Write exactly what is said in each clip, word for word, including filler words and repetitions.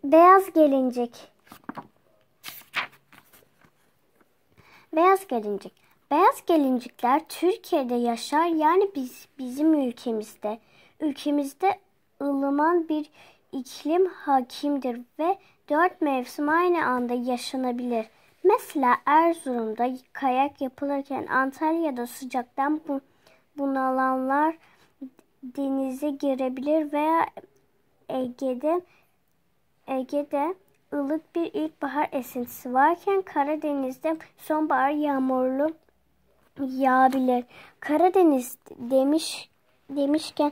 Beyaz gelincik. Beyaz gelincik. Beyaz gelincikler Türkiye'de yaşar, yani biz bizim ülkemizde. Ülkemizde ılıman bir iklim hakimdir ve dört mevsim aynı anda yaşanabilir. Mesela Erzurum'da kayak yapılırken Antalya'da sıcaktan bu, bunalanlar denize girebilir veya Ege'de Ege'de ılık bir ilkbahar esintisi varken Karadeniz'de sonbahar yağmurlu yağabilir. Karadeniz demiş demişken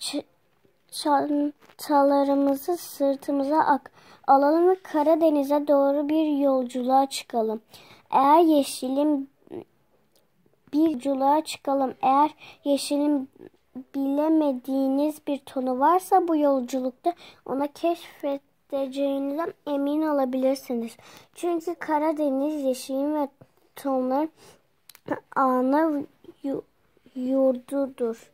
çantalarımızı sırtımıza ak alalım ve Karadeniz'e doğru bir yolculuğa çıkalım. Eğer yeşilin bir yolculuğa çıkalım. Eğer yeşilin bilemediğiniz bir tonu varsa bu yolculukta ona keşfedeceğinizden emin olabilirsiniz. Çünkü Karadeniz yeşilin ve tonların ana yurdudur.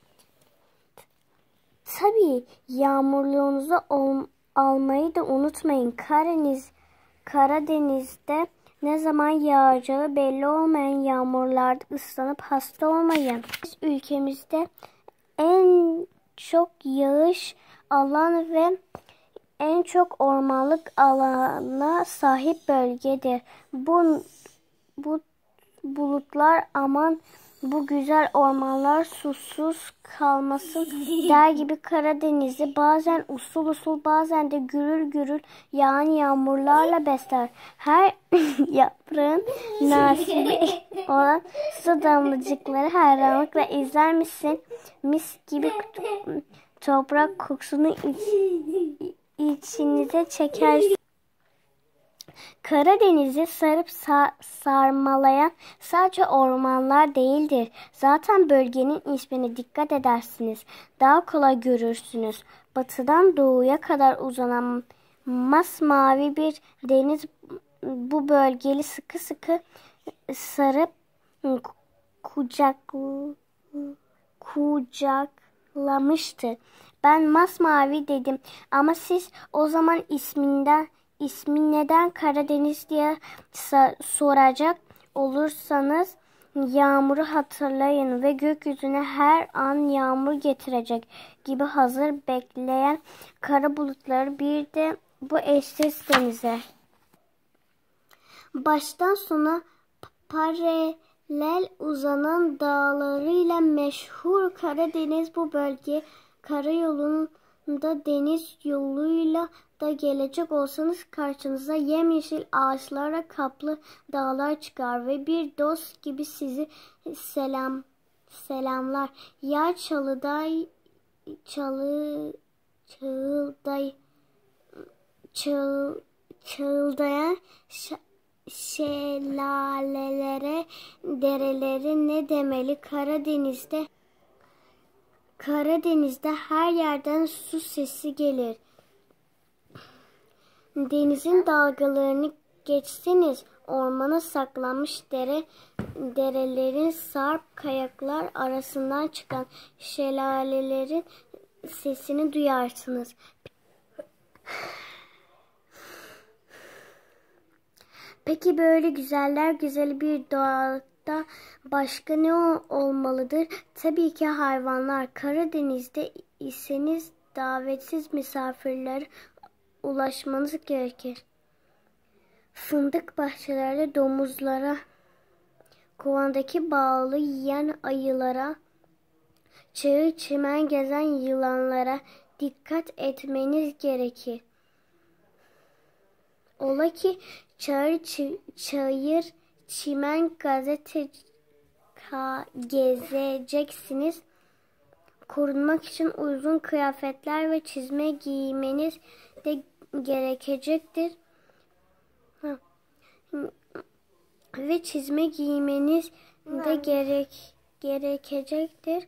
Tabii yağmurluğunuzu almayı da unutmayın. Karadeniz, Karadeniz'de ne zaman yağacağı belli olmayan yağmurlarda ıslanıp hasta olmayın. Biz ülkemizde en çok yağış alan ve en çok ormanlık alana sahip bölgedir. Bu, bu bulutlar aman bu güzel ormanlar susuz kalmasın der gibi Karadeniz'i bazen usul usul bazen de gürül gürül yağan yağmurlarla besler. Her yaprağın nasibi olan su damlacıkları hayranlıkla izler misin? Mis gibi toprak kokusunu iç, içinize çeker. Karadeniz'i sarıp sa- sarmalayan sadece ormanlar değildir. Zaten bölgenin ismine dikkat edersiniz. Daha kolay görürsünüz. Batıdan doğuya kadar uzanan masmavi bir deniz bu bölgeli sıkı sıkı sarıp kucak kucaklamıştır. Ben masmavi dedim ama siz o zaman isminden İsmi neden Karadeniz diye soracak olursanız yağmuru hatırlayın ve gökyüzüne her an yağmur getirecek gibi hazır bekleyen kara bulutları bir de bu eşsiz denize. Baştan sona paralel uzanan dağlarıyla meşhur Karadeniz bu bölge karayolunda deniz yoluyla da gelecek olsanız karşınıza yemyeşil ağaçlarla kaplı dağlar çıkar ve bir dost gibi sizi selam selamlar. Ya çalıday çalı çağılday çağıl, çağıldayan şelalelere, dereleri ne demeli Karadeniz'de Karadeniz'de her yerden su sesi gelir. Denizin dalgalarını geçseniz ormana saklanmış dere, derelerin sarp kayaklar arasından çıkan şelalelerin sesini duyarsınız. Peki böyle güzeller güzeli bir doğada başka ne olmalıdır? Tabii ki hayvanlar. Karadeniz'de iseniz davetsiz misafirler ulaşmanız gerekir. Fındık bahçelerde domuzlara, kovandaki balı yiyen ayılara, çayır çimen gezen yılanlara dikkat etmeniz gerekir. Ola ki çayır, çayır çimen gazete gezeceksiniz. Korunmak için uzun kıyafetler ve çizme giymeniz de gerekecektir. Ha. Ve çizme giymeniz de gerek gerekecektir.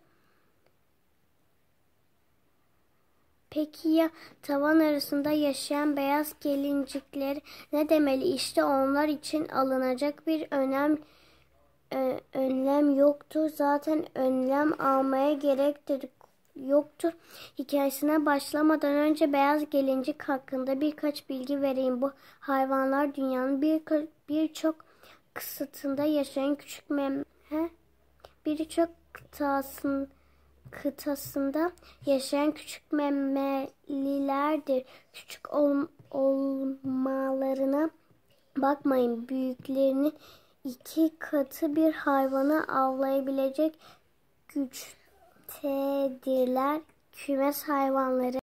Peki ya tavan arasında yaşayan beyaz gelincikler ne demeli? İşte onlar için alınacak bir önem e, önlem yoktur. Zaten önlem almaya gerektir. yoktur. Hikayesine başlamadan önce beyaz gelincik hakkında birkaç bilgi vereyim. Bu hayvanlar dünyanın birçok bir kısıtında yaşayan küçük mem birçok kıtasın, kıtasında yaşayan küçük memelilerdir. Küçük ol, olmalarına bakmayın. Büyüklerinin iki katı bir hayvanı avlayabilecek güçtedirler. Kümes hayvanları